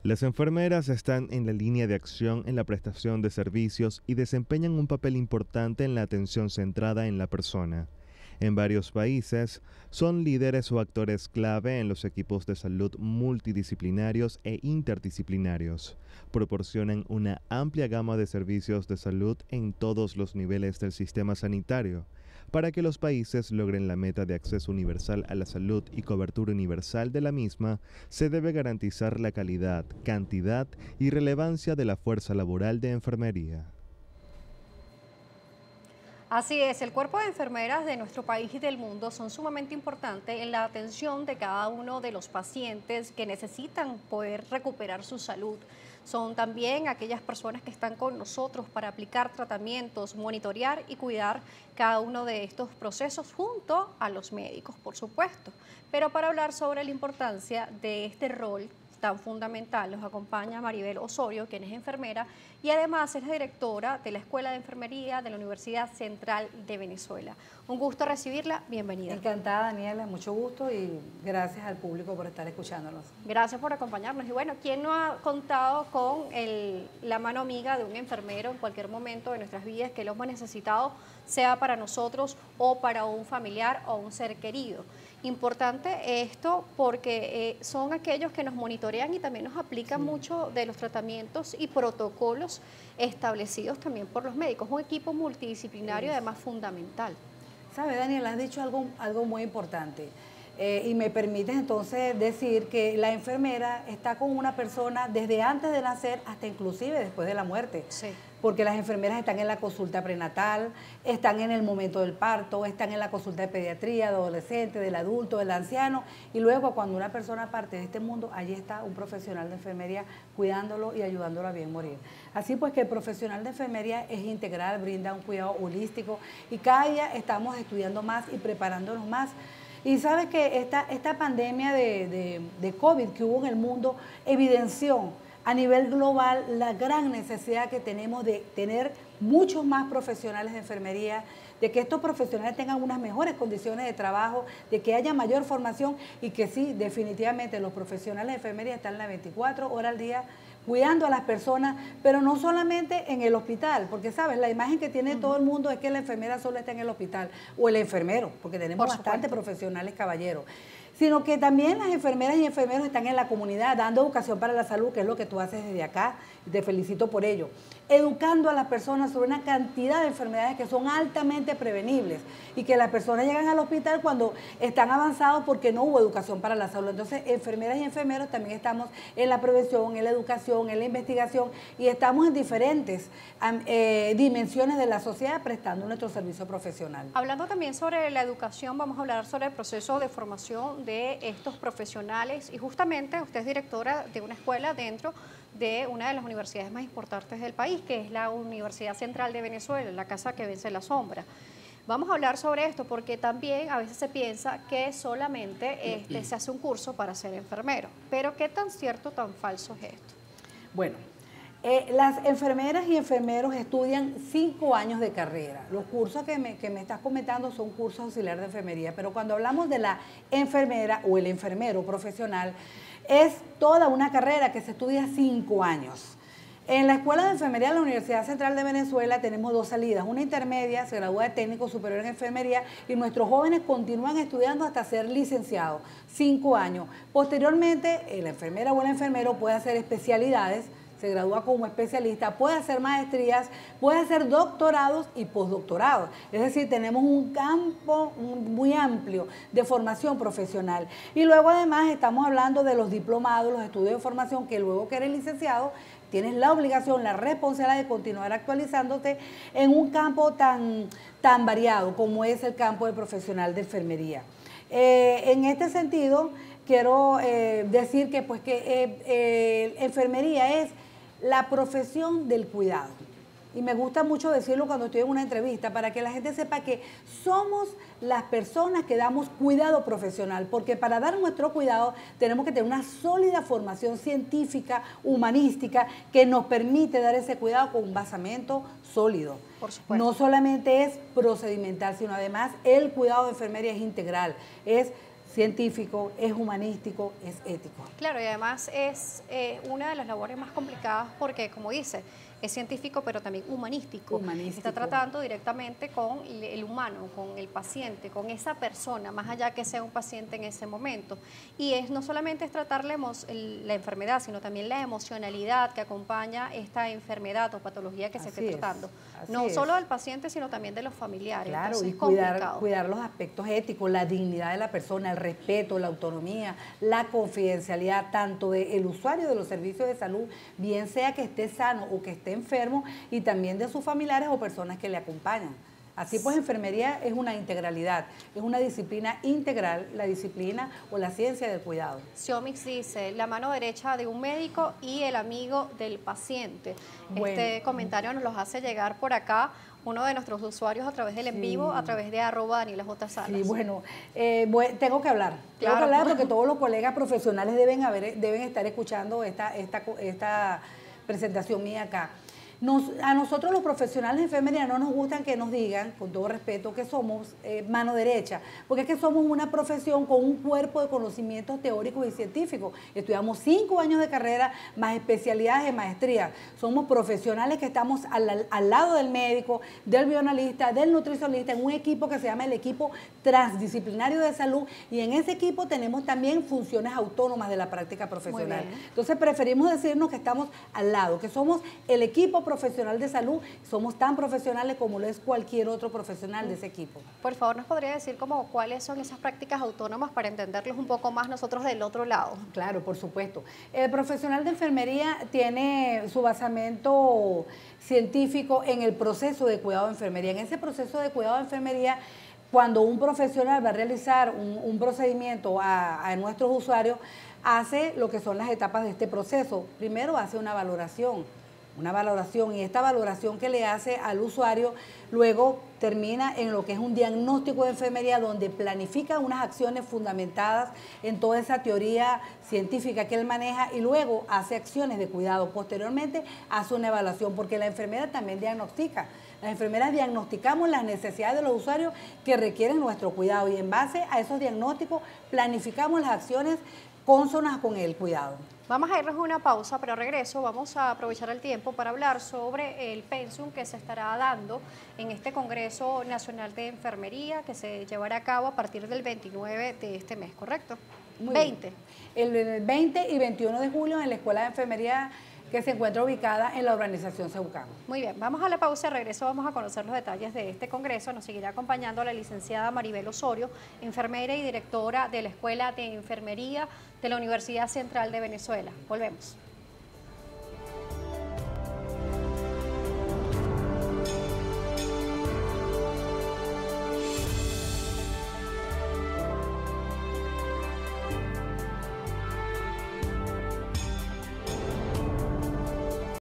Las enfermeras están en la línea de acción en la prestación de servicios y desempeñan un papel importante en la atención centrada en la persona. En varios países, son líderes o actores clave en los equipos de salud multidisciplinarios e interdisciplinarios. Proporcionan una amplia gama de servicios de salud en todos los niveles del sistema sanitario. Para que los países logren la meta de acceso universal a la salud y cobertura universal de la misma, se debe garantizar la calidad, cantidad y relevancia de la fuerza laboral de enfermería. Así es, el cuerpo de enfermeras de nuestro país y del mundo son sumamente importantes en la atención de cada uno de los pacientes que necesitan poder recuperar su salud. Son también aquellas personas que están con nosotros para aplicar tratamientos, monitorear y cuidar cada uno de estos procesos junto a los médicos, por supuesto. Pero para hablar sobre la importancia de este rol tan fundamental, nos acompaña Maribel Osorio, quien es enfermera y además es la directora de la Escuela de Enfermería de la Universidad Central de Venezuela. Un gusto recibirla, bienvenida. Encantada, Daniela, mucho gusto y gracias al público por estar escuchándonos. Gracias por acompañarnos. Y bueno, ¿quién no ha contado con la mano amiga de un enfermero en cualquier momento de nuestras vidas que lo hemos necesitado, sea para nosotros o para un familiar o un ser querido? Importante esto porque son aquellos que nos monitorean y también nos aplican mucho de los tratamientos y protocolos establecidos también por los médicos. Un equipo multidisciplinario además fundamental. ¿Sabe, Daniela? Has dicho algo muy importante. Y me permites entonces decir que la enfermera está con una persona desde antes de nacer hasta inclusive después de la muerte. Sí. Porque las enfermeras están en la consulta prenatal, están en el momento del parto, están en la consulta de pediatría, de adolescente, del adulto, del anciano, y luego cuando una persona parte de este mundo, allí está un profesional de enfermería cuidándolo y ayudándolo a bien morir. Así pues que el profesional de enfermería es integral, brinda un cuidado holístico y cada día estamos estudiando más y preparándonos más. Y sabes que esta pandemia de COVID que hubo en el mundo evidenció a nivel global la gran necesidad que tenemos de tener muchos más profesionales de enfermería, de que estos profesionales tengan unas mejores condiciones de trabajo, de que haya mayor formación y que sí, definitivamente los profesionales de enfermería están las 24 horas al día cuidando a las personas, pero no solamente en el hospital, porque sabes, la imagen que tiene todo el mundo es que la enfermera solo está en el hospital, o el enfermero, porque tenemos bastantes profesionales caballeros, sino que también las enfermeras y enfermeros están en la comunidad dando educación para la salud, que es lo que tú haces desde acá, y te felicito por ello, educando a las personas sobre una cantidad de enfermedades que son altamente prevenibles y que las personas llegan al hospital cuando están avanzados porque no hubo educación para la salud. Entonces, enfermeras y enfermeros también estamos en la prevención, en la educación, en la investigación y estamos en diferentes dimensiones de la sociedad prestando nuestro servicio profesional. Hablando también sobre la educación, vamos a hablar sobre el proceso de formación de estos profesionales y justamente usted es directora de una escuela dentro de una de las universidades más importantes del país, que es la Universidad Central de Venezuela, la casa que vence la sombra. Vamos a hablar sobre esto porque también a veces se piensa que solamente se hace un curso para ser enfermero, pero ¿qué tan cierto, tan falso es esto? Bueno, las enfermeras y enfermeros estudian 5 años de carrera. Los cursos que me estás comentando son cursos auxiliares de enfermería, pero cuando hablamos de la enfermera o el enfermero profesional, es toda una carrera que se estudia 5 años. En la Escuela de Enfermería de la Universidad Central de Venezuela tenemos 2 salidas, una intermedia, se gradúa de técnico superior en enfermería y nuestros jóvenes continúan estudiando hasta ser licenciados, 5 años. Posteriormente, la enfermera o el enfermero puede hacer especialidades, se gradúa como especialista, puede hacer maestrías, puede hacer doctorados y postdoctorados. Es decir, tenemos un campo muy amplio de formación profesional. Y luego además estamos hablando de los diplomados, los estudios de formación, que luego que eres licenciado, tienes la obligación, la responsabilidad de continuar actualizándote en un campo tan variado como es el campo del profesional de enfermería. En este sentido, quiero decir que enfermería es la profesión del cuidado. Y me gusta mucho decirlo cuando estoy en una entrevista para que la gente sepa que somos las personas que damos cuidado profesional, porque para dar nuestro cuidado tenemos que tener una sólida formación científica, humanística, que nos permite dar ese cuidado con un basamento sólido. Por supuesto. No solamente es procedimental, sino además el cuidado de enfermería es integral, es científico, es humanístico, es ético. Claro, y además es una de las labores más complicadas porque, como dice, es científico pero también humanístico. Está tratando directamente con el humano, con el paciente, con esa persona, más allá que sea un paciente en ese momento. Y no solamente es tratar la enfermedad, sino también la emocionalidad que acompaña esta enfermedad o patología que se esté tratando. No solo del paciente, sino también de los familiares. Claro, entonces, y cuidar los aspectos éticos, la dignidad de la persona, el respeto, la autonomía, la confidencialidad, tanto del usuario de los servicios de salud, bien sea que esté sano o que esté enfermo, y también de sus familiares o personas que le acompañan. Así pues, enfermería es una integralidad, es una disciplina integral, la disciplina o la ciencia del cuidado. Xiomix dice, la mano derecha de un médico y el amigo del paciente. Bueno, este comentario nos los hace llegar por acá uno de nuestros usuarios a través del en vivo, a través de @DanielaJ.Salas. Sí, bueno, tengo que hablar. Claro. Tengo que hablar porque todos los colegas profesionales deben estar escuchando esta presentación mía acá. A nosotros los profesionales de enfermería no nos gustan que nos digan, con todo respeto, que somos mano derecha, porque es que somos una profesión con un cuerpo de conocimientos teóricos y científicos. Estudiamos 5 años de carrera, más especialidades de maestría. Somos profesionales que estamos al lado del médico, del bioanalista, del nutricionista, en un equipo que se llama el equipo transdisciplinario de salud, y en ese equipo tenemos también funciones autónomas de la práctica profesional. Entonces preferimos decirnos que estamos al lado, que somos el equipo profesional de salud, somos tan profesionales como lo es cualquier otro profesional de ese equipo. Por favor, ¿nos podría decir cuáles son esas prácticas autónomas para entenderlos un poco más nosotros del otro lado? Claro, por supuesto. El profesional de enfermería tiene su basamento científico en el proceso de cuidado de enfermería. En ese proceso de cuidado de enfermería, cuando un profesional va a realizar un procedimiento a nuestros usuarios, hace lo que son las etapas de este proceso. Primero hace una valoración, y esta valoración que le hace al usuario luego termina en lo que es un diagnóstico de enfermería, donde planifica unas acciones fundamentadas en toda esa teoría científica que él maneja, y luego hace acciones de cuidado. Posteriormente hace una evaluación, porque la enfermera también diagnostica. Las enfermeras diagnosticamos las necesidades de los usuarios que requieren nuestro cuidado, y en base a esos diagnósticos planificamos las acciones cónsonas con el cuidado. Vamos a irnos a una pausa, pero regreso vamos a aprovechar el tiempo para hablar sobre el pensum que se estará dando en este Congreso Nacional de Enfermería que se llevará a cabo a partir del 29 de este mes, ¿correcto? Muy 20. Bien. El 20 y 21 de julio en la Escuela de Enfermería que se encuentra ubicada en la urbanización Cebucán. Muy bien, vamos a la pausa, regreso, vamos a conocer los detalles de este congreso. Nos seguirá acompañando la licenciada Maribel Osorio, enfermera y directora de la Escuela de Enfermería de la Universidad Central de Venezuela. Volvemos.